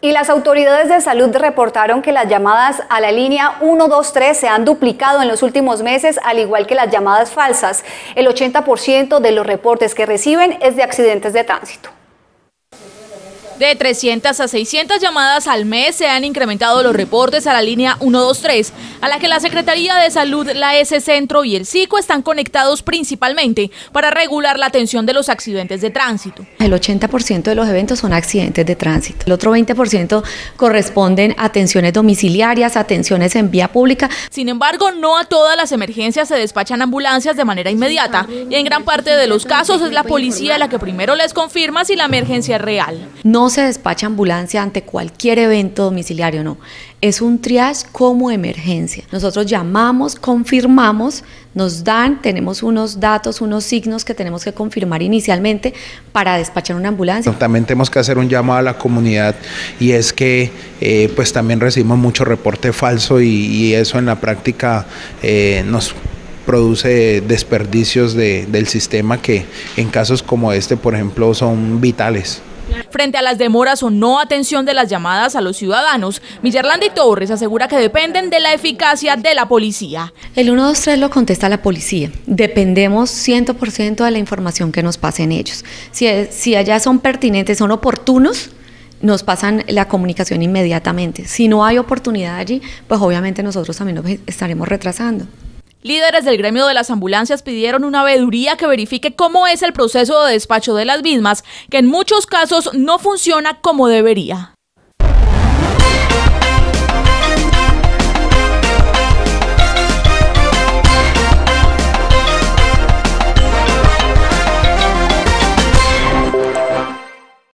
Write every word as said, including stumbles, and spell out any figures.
Y las autoridades de salud reportaron que las llamadas a la línea uno dos tres se han duplicado en los últimos meses, al igual que las llamadas falsas. El ochenta por ciento de los reportes que reciben es de accidentes de tránsito. De trescientas a seiscientas llamadas al mes se han incrementado los reportes a la línea uno dos tres, a la que la Secretaría de Salud, la S Centro y el SICO están conectados principalmente para regular la atención de los accidentes de tránsito. El ochenta por ciento de los eventos son accidentes de tránsito. El otro veinte por ciento corresponden a atenciones domiciliarias, atenciones en vía pública. Sin embargo, no a todas las emergencias se despachan ambulancias de manera inmediata y en gran parte de los casos es la policía la que primero les confirma si la emergencia es real. No se despacha ambulancia ante cualquier evento domiciliario, no. Es un triage como emergencia. Nosotros llamamos, confirmamos, nos dan, tenemos unos datos, unos signos que tenemos que confirmar inicialmente para despachar una ambulancia. También tenemos que hacer un llamado a la comunidad y es que eh, pues también recibimos mucho reporte falso y, y eso en la práctica eh, nos produce desperdicios de, del sistema que en casos como este, por ejemplo, son vitales. Frente a las demoras o no atención de las llamadas a los ciudadanos, Millerlandi Torres asegura que dependen de la eficacia de la policía. El uno dos tres lo contesta la policía. Dependemos cien por ciento de la información que nos pasen ellos. Si, si allá son pertinentes, son oportunos, nos pasan la comunicación inmediatamente. Si no hay oportunidad allí, pues obviamente nosotros también nos estaremos retrasando. Líderes del gremio de las ambulancias pidieron una veeduría que verifique cómo es el proceso de despacho de las mismas, que en muchos casos no funciona como debería.